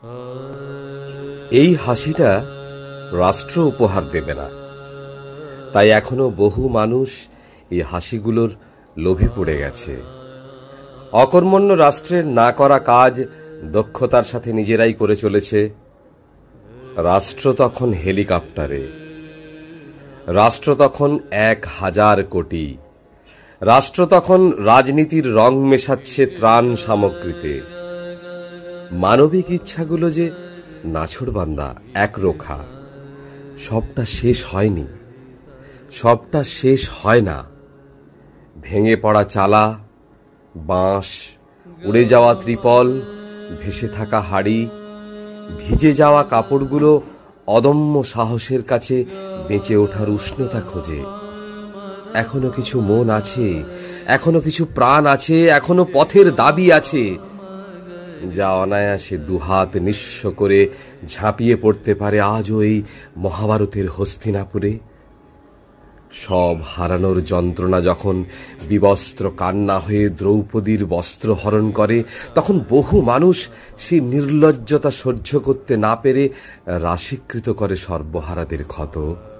এই হাসিটা রাষ্ট্র উপহার দেবে না, তাই এখনো বহু মানুষ এই হাসিগুলোর লোভে পড়ে গেছে। অকর্মণ্য রাষ্ট্রের না করা কাজ দক্ষতার সাথে নিজেরাই করে চলেছে। রাষ্ট্র তখন হেলিকপ্টারে, রাষ্ট্র তখন ১,০০০ কোটি, রাষ্ট্র তখন রাজনীতির রং মেশাচ্ছে ত্রাণ সামগ্রীতে। মানবিক ইচ্ছাগুলো যে নাছোড়বান্দা, একরোখা, সবটা শেষ হয়নি, সবটা শেষ হয় না। ভেঙে পড়া চালা, বাঁশ, উড়ে যাওয়া ত্রিপল, ভেসে থাকা হাড়ি, ভিজে যাওয়া কাপড়গুলো অদম্য সাহসের কাছে বেঁচে ওঠার উষ্ণতা খোঁজে। এখনো কিছু মন আছে, এখনো কিছু প্রাণ আছে, এখনো পথের দাবি আছে, যা অনায়াসে দুহাত নিঃস্ব করে ঝাঁপিয়ে পড়তে পারে আজও এই মহাভারতের হস্তিনাপুরে। সব হারানোর যন্ত্রণা যখন বিবস্ত্র কান্না হয়ে দ্রৌপদীর বস্ত্র হরণ করে, তখন বহু মানুষ সেই নির্লজ্জতা সহ্য করতে না পেরে রাশীকৃত করে সর্বহারাদের ক্ষত।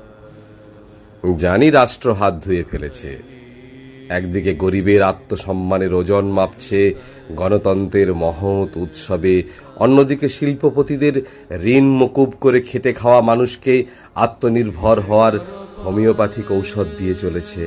জানি রাষ্ট্র হাত ধুয়ে ফেলেছে, একদিকে গরিবের আত্মসম্মানের ওজন মাপছে গণতন্ত্রের মহৎ উৎসবে, অন্যদিকে শিল্পপতিদের ঋণ মকুব করে খেটে খাওয়া মানুষকে আত্মনির্ভর হওয়ার হোমিওপ্যাথিক ঔষধ দিয়ে চলেছে।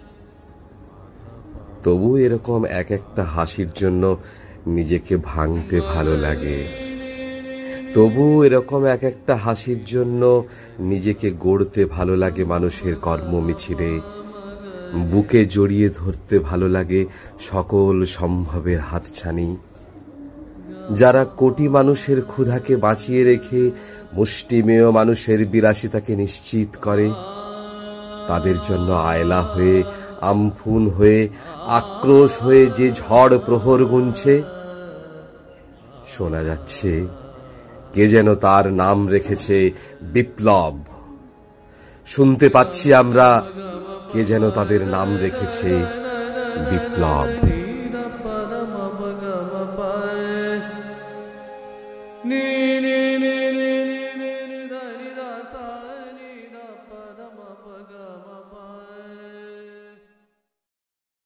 তবু এরকম এক একটা হাসির জন্য নিজেকে ভাঙতে ভালো লাগে, তবু এরকম এক একটা হাসির জন্য নিজেকে গড়তে ভালো লাগে মানুষের কর্ম মিছিলে, বুকে জড়িয়ে ধরতে ভালো লাগে সকল সম্ভবের হাতছানি। যারা কোটি মানুষের ক্ষুধাকে বাঁচিয়ে রেখে মুষ্টিমেয় মানুষের বিলাসিতাকে নিশ্চিত করে, তাদের জন্য আয়লা হয়ে, আমফুন হয়ে, আক্রোশ হয়ে যে ঝড় প্রহর গুনছে, শোনা যাচ্ছে কে যেন তার নাম রেখেছে বিপ্লব। শুনতে পাচ্ছি আমরা কে যেন তাদের নাম রেখেছে বিপ্লব। নি